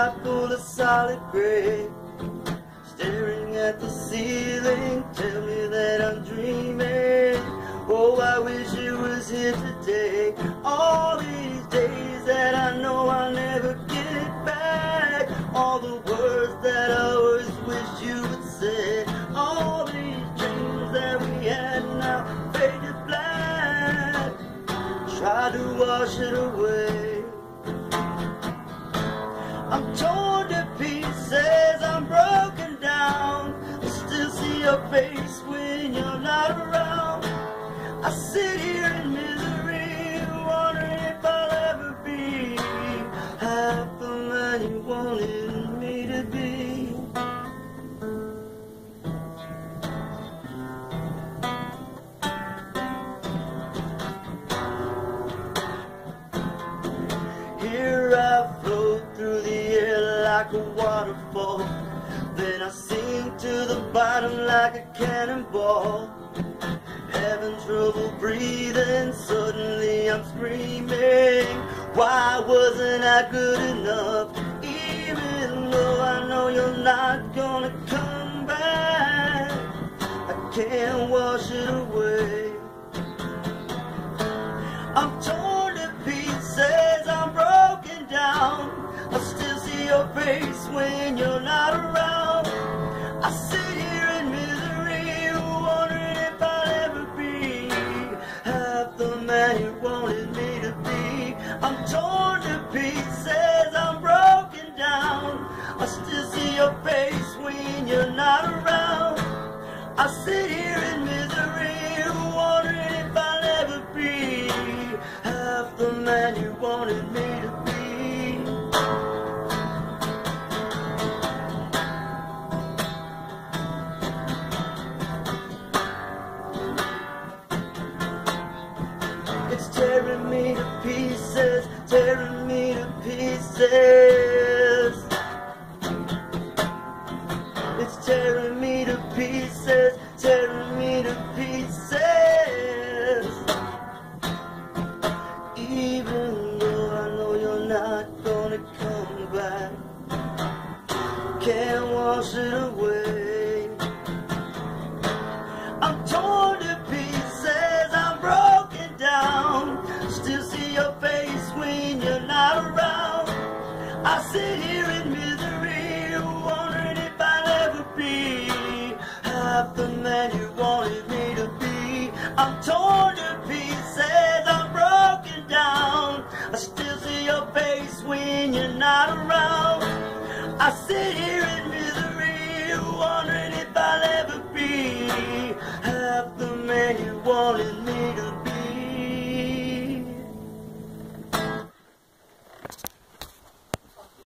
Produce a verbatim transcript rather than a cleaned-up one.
eye full of solid gray, staring at the ceiling, tell me that I'm dreaming. Oh, I wish you was here today. All these days that I know I'll never get back, all the words that I always wish you would say, all these dreams that we had now fade to black. Try to wash it away. I'm torn to pieces, I'm broken down. I still see your face when you're not around. I sit here in misery, wondering if I'll ever be half the man you wanted me to be. Here I float through the air like a waterfall, then I sink to the bottom like a cannonball. Having trouble breathing, suddenly I'm screaming. Why wasn't I good enough? Even though I know you're not gonna come back, I can't wash it away. I'm torn to pieces, I'm broken down. I still see your face when you're not around. I sit here in misery, wondering if I'll ever be half the man you wanted me to be. I'm torn to pieces, I'm broken down. I still see your face when you're not around. I sit here in misery, wondering if I'll ever be half the man you wanted me to be. It's tearing me to pieces, tearing me to pieces. It's tearing me to pieces, tearing me to pieces. Even though I know you're not gonna come back, can't wash it away. I'm torn to pieces, I'm broken down. Still see your face when you're not around. I sit here in misery, wondering if I'll ever be half the man you wanted me to be. I'm torn to pieces, I'm broken down. I still see your face when you're not around. I sit here in misery, wondering if I'll ever be half the man you wanted